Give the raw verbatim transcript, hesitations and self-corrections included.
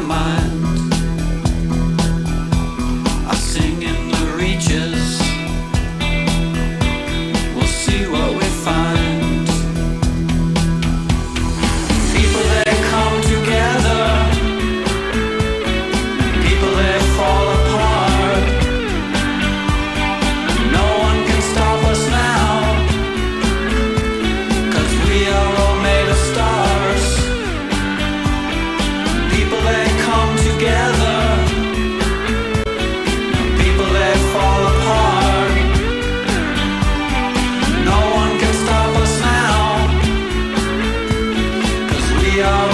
mind. I sing in the reaches, we'll see what we find. People they come together, people they fall apart. No one can stop us now, 'cause we are all made of stars. People they come together, people they fall apart. No one can stop us now, 'cause we are